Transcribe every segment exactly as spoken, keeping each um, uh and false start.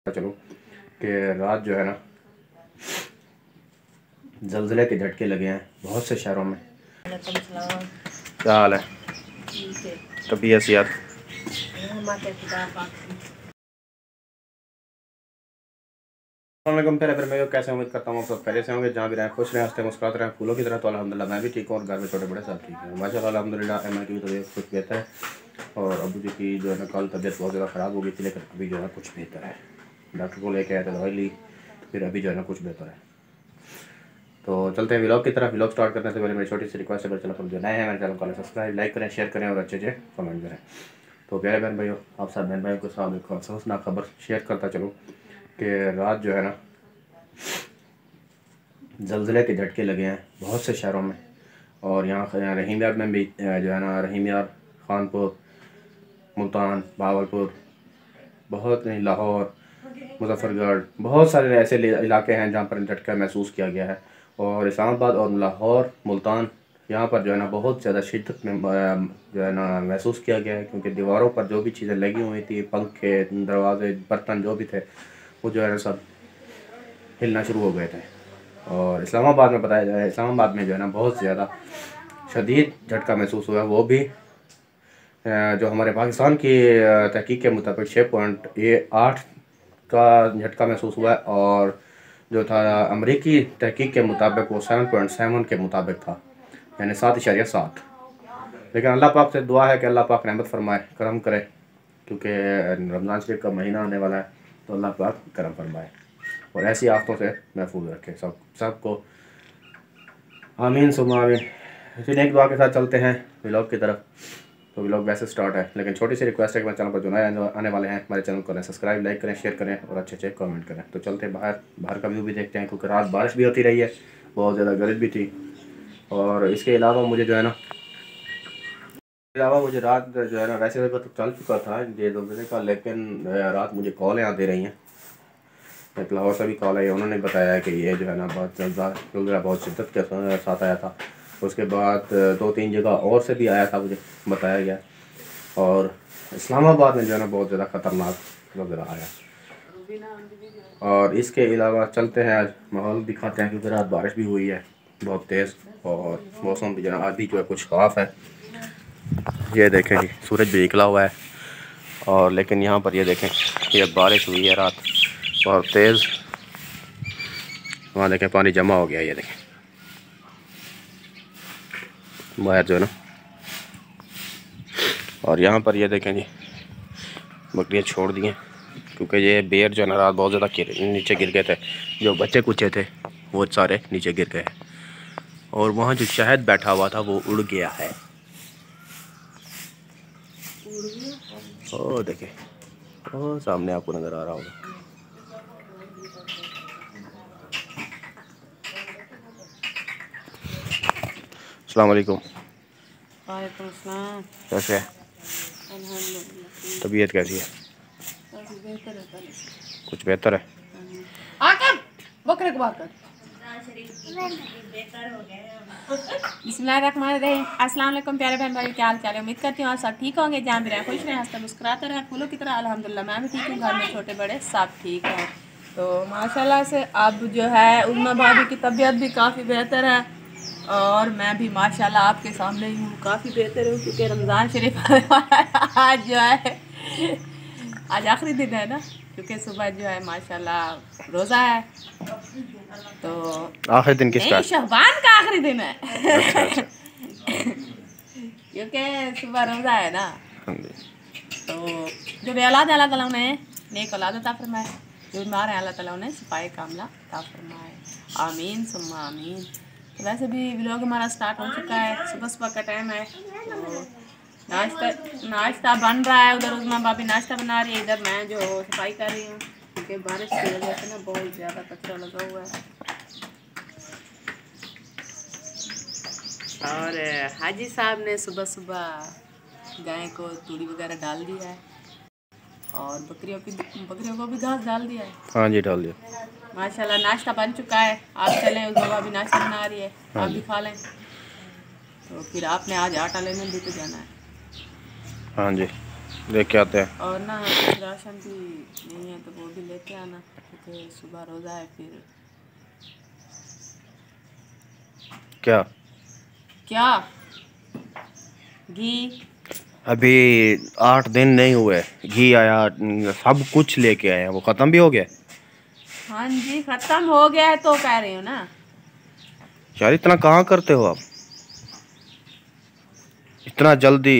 चलो कि रात जो है ना ज़लज़ले के झटके लगे हैं बहुत से शहरों में। क्या हाल है? तबीयत सेहत? अस्सलामुअलैकुम प्यारे मेरे कैसे उम्मीद करता हूँ सब पहले से होंगे, जहाँ भी रहें खुश रहें, हंसते मुस्कुराते रहें फूलों की तरह। तो अल्हम्दुलिल्लाह मैं भी ठीक हूँ और घर में छोटे बड़े सब ठीक हैं माशाल्लाह अल्हम्दुलिल्लाह। एम की भी तबीयत कुछ बेहतर है और अबू जी की जो है ना कल तबीयत बहुत ज़्यादा ख़राब हो गई थी, लेकिन अभी जो है कुछ बेहतर है। डॉक्टर को लेके आए थे, दवाई ली, फिर अभी जो है ना कुछ बेहतर है। तो चलते हैं व्लॉग की तरफ। व्लॉग स्टार्ट करने से पहले मेरी छोटी सी रिक्वेस्ट है, चैनल पर जो नए हैं मेरे चैनल को सब्सक्राइब लाइक करें, शेयर करें और अच्छे से कमेंट करें। तो प्यारे बहन भाइयों, आप सब बहन भाइयों के साथ एक अफसोसनाक खबर शेयर करता चलूँ कि रात जो है ना ज़लज़ले के झटके लगे हैं बहुत से शहरों में। और यहाँ रहीम यार में भी जो है ना रहीम यार, खानपुर, मुल्तान, भावलपुर, बहुत लाहौर, मुजफ्फरगढ़, बहुत सारे ऐसे इलाके हैं जहाँ पर झटका महसूस किया गया है। और इस्लामाबाद और लाहौर, मुल्तान यहाँ पर जो है ना बहुत ज़्यादा शिद्दत में जो है ना महसूस किया गया है, क्योंकि दीवारों पर जो भी चीज़ें लगी हुई थी, पंखे, दरवाजे, बर्तन जो भी थे, वो जो है ना सब हिलना शुरू हो गए थे। और इस्लामाबाद में बताया जाए, इस्लामाबाद में जो है ना बहुत ज़्यादा शदीद झटका महसूस हुआ, वो भी जो हमारे पाकिस्तान की तहकीक के मुताबिक छः पॉइंट आठ का झटका महसूस हुआ है, और जो था अमरीकी तहकीक के मुताबिक वो सेवन पॉइंट सेवन के मुताबिक था, यानी सात इशारिया सात। लेकिन अल्लाह पाक से दुआ है कि अल्लाह पाक रहमत फरमाए, करम करे, क्योंकि रमज़ान शरीफ का महीना आने वाला है, तो अल्लाह पाक करम फरमाए और ऐसी आफ़तों से महफूज रखे सब सबको, आमीन सुम्मा आमीन। फिर एक दुआ के साथ चलते हैं व्लॉग की तरफ। तो व्लॉग वैसे स्टार्ट है, लेकिन छोटी सी रिक्वेस्ट है कि मेरे चैनल पर जो नए आने वाले हैं हमारे चैनल को सब्सक्राइब लाइक करें, शेयर करें और अच्छे अच्छे कमेंट करें। तो चलते हैं बाहर, बाहर का व्यू भी देखते हैं, क्योंकि रात बारिश भी होती रही है, बहुत ज़्यादा गर्ज भी थी। और इसके अलावा मुझे जो है ना अलावा मुझे रात जो है ना वैसे तो चल चुका था ये दो बजे का, लेकिन रात मुझे कॉलें आती रही हैं। एक लाहौर से भी कॉल आई, उन्होंने बताया कि ये जो है ना बहुत ज़्यादा बहुत शिद्दत के साथ आया था। उसके बाद दो तीन जगह और से भी आया था, मुझे बताया गया। और इस्लामाबाद में जो है ना बहुत ज़्यादा ख़तरनाक नज़र आया। और इसके अलावा चलते हैं, आज माहौल दिखाते हैं, क्योंकि रात बारिश भी हुई है बहुत तेज़ और मौसम भी जो है आज भी जो है कुछ साफ़ है। ये देखें जी, सूरज भी निकला हुआ है, और लेकिन यहाँ पर ये देखें ये बारिश हुई है रात बहुत तेज़। वहाँ देखें पानी जमा हो गया, ये देखें बाहर जो है ना। और यहाँ पर ये देखें जी बकरियाँ छोड़ दी हैं, क्योंकि ये बेर जो है ना रात बहुत ज़्यादा नीचे गिर गए थे। जो बच्चे कुचे थे वो सारे नीचे गिर गए, और वहाँ जो शहद बैठा हुआ था वो उड़ गया है। ओ देखें, ओ सामने आपको नज़र आ रहा होगा। अस्सलाम वालेकुम। वालेकुम सलाम। कैसे है? तबीयत कैसी है? बेहतर है पहले से। कुछ बेहतर है? आकर बकरे को बाकर बिस्मिल्लाहिर्रहमानिर्रहीम। अस्सलाम वालेकुम प्यारे बहन भाई, क्या हाल चाल है? उम्मीद करती हूँ आप सब ठीक होंगे, जहाँ भी रहें खुश रहें, हंसते मुस्कुराते रहें फूलों की तरह। अल्हम्दुलिल्लाह मैं भी ठीक हूँ, घर में छोटे बड़े सब ठीक हैं। तो माशाल्लाह से अब जो है उम्मा भाभी की तबीयत भी काफ़ी बेहतर है, और मैं भी माशाल्लाह आपके सामने ही हूँ, काफ़ी बेहतर हूँ, क्योंकि रमज़ान शरीफ आज जो है आज आखिरी दिन है ना, क्योंकि सुबह जो है माशाल्लाह रोज़ा है। तो आखिरी दिन किसका? नहीं, शहबान का आखिरी दिन है। अच्छा अच्छा। क्योंकि सुबह रोज़ा है ना। हाँ जी। तो जो भी औलाद अल्लाह ताला उन्हें नेक औलाद अता फरमाए, जो बीमार है अल्लाह ताला उन्हें शिफाए कामला अता फरमाए, आमीन सुम्मा आमीन। तो वैसे भी व्लॉग हमारा स्टार्ट हो चुका है, सुबह सुबह का टाइम है। तो नाश्ता नाश्ता बन रहा है, उधर उस्मा भाभी नाश्ता बना रही है, इधर मैं जो सफाई कर रही हूँ, क्योंकि बारिश की वजह से ना बहुत ज़्यादा कचरा लगा हुआ है। और हाजी साहब ने सुबह सुबह गाय को तूड़ी वगैरह डाल दिया है, और बकरियों की बकरियों को भी घास डाल दिया है। हाँ जी डाल दिया। माशाल्लाह नाश्ता बन चुका है, आप चलें, उस बाबा भी नाश्ता बना रही है, हाँ आप भी खा लें। तो फिर आपने आज आटा लेने भी तो जाना है। हाँ जी, लेके आते हैं। और ना राशन भी नहीं है तो वो भी लेके आना, क्योंकि सुबह रोज़ा है। फिर क्या क्या घी अभी आठ दिन नहीं हुए, घी आया, सब कुछ लेके आए हैं, वो ख़त्म भी हो गया। हाँ जी ख़त्म हो गया है तो कह रही हूँ ना यार इतना कहाँ करते हो आप, इतना जल्दी।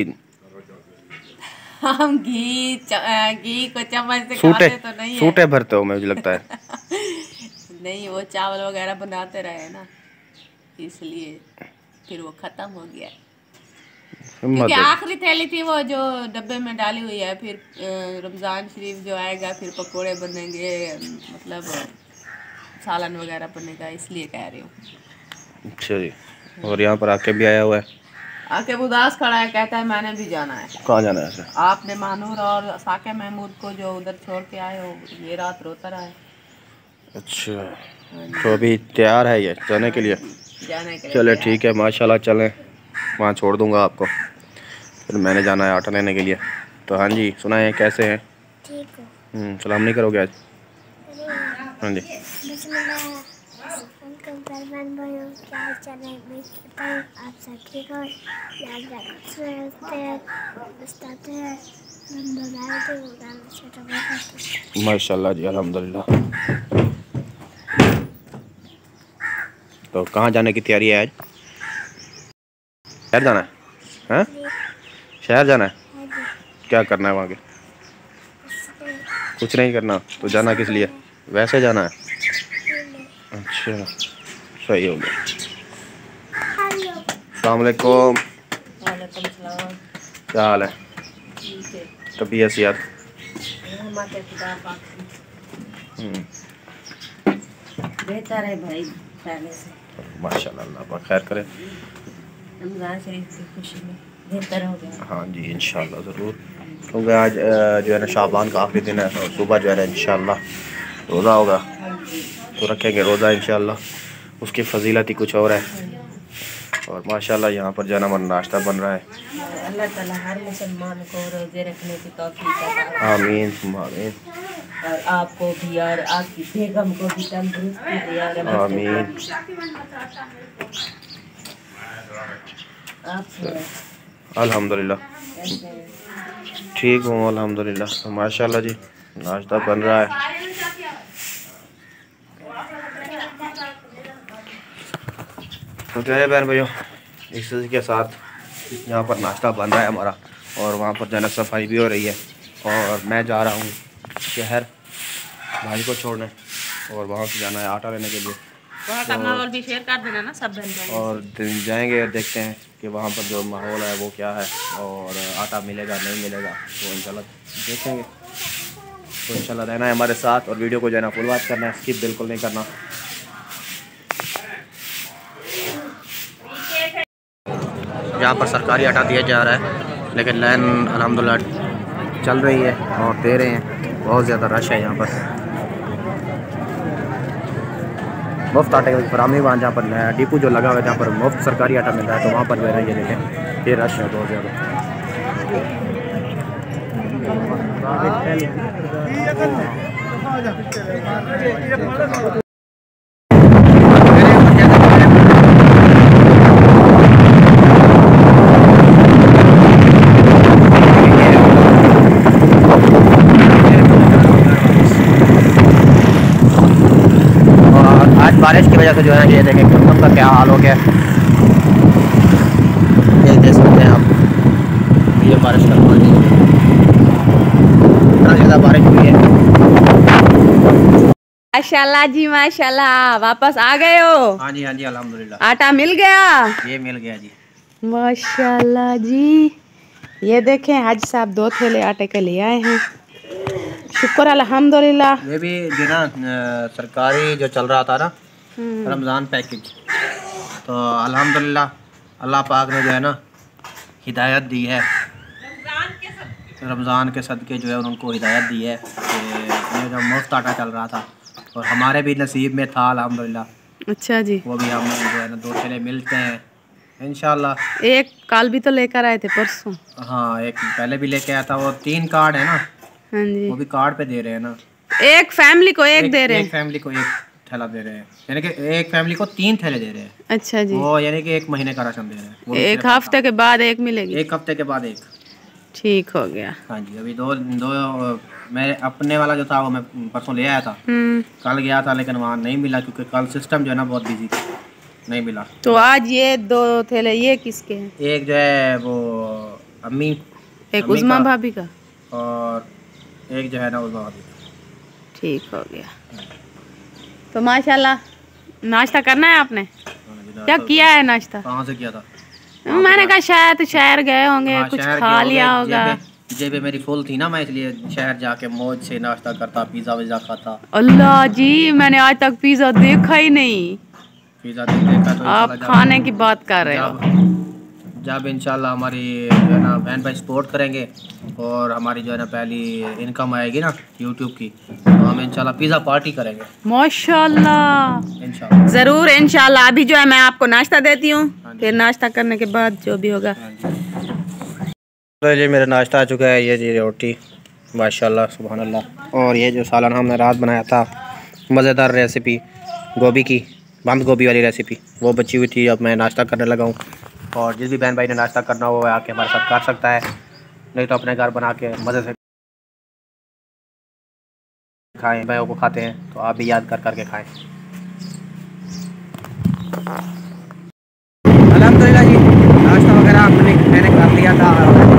हम घी घी को चम्मच से सूटे खाते तो नहीं है। सूटे भरते हो मुझे लगता है। नहीं, वो चावल वगैरह बनाते रहे ना, इसलिए फिर वो ख़त्म हो गया। क्योंकि आखिरी थैली थी वो जो डब्बे में डाली हुई है। फिर रमज़ान शरीफ जो आएगा फिर पकोड़े बनेंगे, मतलब सालन वगैरह बनेगा, इसलिए कह रही हूँ। अच्छा जी। और यहाँ पर आके भी आया हुआ है, आके उदास खड़ा है, कहता है मैंने भी जाना है। कहाँ जाना है ऐसे? आपने मानूर और साके महमूद को जो उधर छोड़ के आए हो, ये रात रोता रहा है। अच्छा, तो अभी तैयार है ये जाने के लिए? जाने के लिए चले ठीक है, माशाल्लाह, चलें, वहाँ छोड़ दूँगा आपको, फिर मैंने जाना है आटा लेने के लिए। तो हाँ जी, सुनाए कैसे हैं? ठीक हो? सलाम नहीं करोगे आज? हाँ जी। आप सब ठीक हो? माशाल्लाह जी, अल्हम्दुलिल्लाह। तो कहाँ जाने की तैयारी है आज? शहर जाना है? हैं? शहर जाना है? क्या करना है वहाँ के? कुछ नहीं करना, तो जाना किस लिए? वैसे जाना है? अच्छा, सही हो गया। अस्सलाम वालेकुम। क्या हाल है? तबीयत सेहत? बेहतर है भाई पहले से, माशाल्लाह, अल्लाह पाक खैर करे। रमज़ान शरीफ की खुशी में बेहतर हो गया। हाँ जी, इंशाल्लाह ज़रूर, क्योंकि आज जो है ना शाबान का आखिरी दिन है, और सुबह जो है ना इंशाल्लाह रोज़ा होगा, तो रखेंगे रोज़ा इंशाल्लाह, उसकी फजीलत ही कुछ और है। और माशाल्लाह यहाँ पर जो है ना हमारा नाश्ता बन रहा है। अल्लाह ताला हर मुसलमान को रोज़े रखने की तौफीक अता फरमाए। आमीन आमीन। और आपको भी और आपकी बेगम को भी तंदुरुस्ती दे और आमीन। अल्हम्दुलिल्लाह ठीक हूँ, अल्हम्दुलिल्लाह, माशाल्लाह जी, नाश्ता बन रहा है। तो क्या है बहन भाइयों, इसी के साथ यहाँ पर नाश्ता बन रहा है हमारा, और वहाँ पर जाना सफाई भी हो रही है। और मैं जा रहा हूँ शहर भाई को छोड़ने, और वहाँ से जाना है आटा लेने के लिए। वहाँ का माहौल भी शेयर कर देना ना सब बहन भाई। और जाएंगे और देखते हैं कि वहाँ पर जो माहौल है वो क्या है, और आटा मिलेगा नहीं मिलेगा, तो इंशाल्लाह देखेंगे। तो इंशाल्लाह रहना है हमारे साथ, और वीडियो को जो है ना फुल वॉच करना है, स्किप बिल्कुल नहीं करना। यहाँ पर सरकारी आटा दिया जा रहा है, लेकिन लाइन अल्हम्दुलिल्लाह चल रही है और दे रहे हैं। बहुत ज़्यादा रश है यहाँ पर, मुफ्त आटे की फरामी वहाँ जहाँ पर डिपो जो लगा हुआ है, जहाँ पर मुफ्त सरकारी आटा मिल रहा है, तो वहाँ पर जो है ये देखें, ये रश है बहुत ज़्यादा। आज बारिश की वजह से जो है ये देखें मौसम का क्या हाल हो गया, ये देख सकते हैं आप, ये बारिश का पानी, इतना ज़्यादा बारिश हुई है। माशाल्लाह जी माशाल्लाह, वापस आ गए हो? हाँ जी हाँ जी, अल्हम्दुलिल्लाह। आटा मिल गया? ये मिल गया जी, माशाल्लाह जी। ये देखें हाजी साहब दो थैले आटे के ले आए हैं, शुक्र अल्हम्दुलिल्लाह। ये भी जो ना सरकारी जो चल रहा था ना रमज़ान पैकेज, तो अल्हम्दुलिल्लाह अल्लाह पाक ने जो है ना हिदायत दी है, रमज़ान के सदके जो है उनको हिदायत दी है कि ये जो मुफ्त आटा चल रहा था, और हमारे भी नसीब में था अल्हम्दुलिल्लाह। अच्छा जी। वो भी हम जो है ना दो थैले मिलते हैं, इंशाल्लाह। एक कल भी तो लेकर आए थे परसों। हाँ, एक पहले भी लेके आया था। वो तीन कार्ड है ना। हाँ जी। वो भी कार्ड पे दे रहे हैं ना। एक फैमिली को एक, एक दे रहे हैं। एक फैमिली को एक थैला दे रहे हैं, यानी कि एक फैमिली को तीन थैले दे रहे हैं। अच्छा जी। वो यानी कि एक महीने का राशन दे रहे हैं। एक हफ्ते के बाद एक मिलेगी। एक हफ्ते के बाद एक। ठीक हो गया। हाँ जी। अभी दो दो मैं अपने वाला जो था वो मैं परसों ले आया था। कल गया था लेकिन वहाँ नहीं मिला क्योंकि कल सिस्टम जो है ना बहुत बिजी था, नहीं मिला। तो आज ये दो थैले ये किसके हैं? एक जो है वो अम्मी, एक उस्मा भाभी का, और एक जो है ना उस्मा भाभी का। ठीक हो गया। तो माशाल्लाह नाश्ता करना है आपने? क्या किया है नाश्ता? कहाँ से किया था? मैंने कहा शायद शहर गए होंगे। हाँ, कुछ खा लिया होगा। जेबे मेरी फुल थी ना, मैं इसलिए शहर जाके मौज से नाश्ता करता, पिज़्ज़ा विज़्ज़ा खाता। अल्लाह जी, मैंने आज तक पिज़्ज़ा देखा ही नहीं। पिज़्ज़ा देखा तो आप खाने की बात कर रहे हो। जब इंशाल्लाह हमारी जो है ना बहन भाई सपोर्ट करेंगे और हमारी जो है ना पहली इनकम आएगी ना यूट्यूब की, तो हम इंशाल्लाह पिज़्ज़ा पार्टी करेंगे। माशाल्लाह, इंशाल्लाह ज़रूर इंशाल्लाह। अभी जो है मैं आपको नाश्ता देती हूँ, फिर नाश्ता करने के बाद जो भी होगा। तो ये मेरा नाश्ता आ चुका है। ये जी रोटी, माशाल्लाह सुभान अल्लाह। और ये जो सालन हमने रात बनाया था, मज़ेदार रेसिपी गोभी की, बंद गोभी वाली रेसिपी, वो बची हुई थी। अब मैं नाश्ता करने लगा हूँ। और जिस भी बहन भाई ने नाश्ता करना हो वो आके हमारे साथ कर सकता है, नहीं तो अपने घर बना के मज़े से खाएं। भाइयों को खाते हैं तो आप भी याद कर करके खाएं। अल्हम्दुलिल्लाह जी, नाश्ता वगैरह हमने मैंने कर लिया था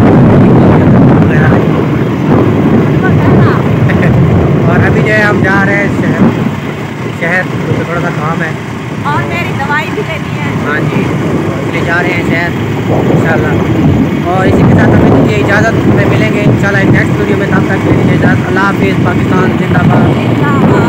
और अभी जो है हम जा रहे हैं शहर शहर क्योंकि थोड़ा सा काम है और मेरी दवाई भी लेनी है। हाँ जी, इसलिए जा रहे हैं शहर इंशाल्लाह। और इसी के साथ हमें दीजिए इजाज़त, में मिलेंगे इंशाल्लाह नेक्स्ट वीडियो में। तब तक के लिए इजाज़त। अल्लाह हाफिज़। पाकिस्तान जिंदाबाद।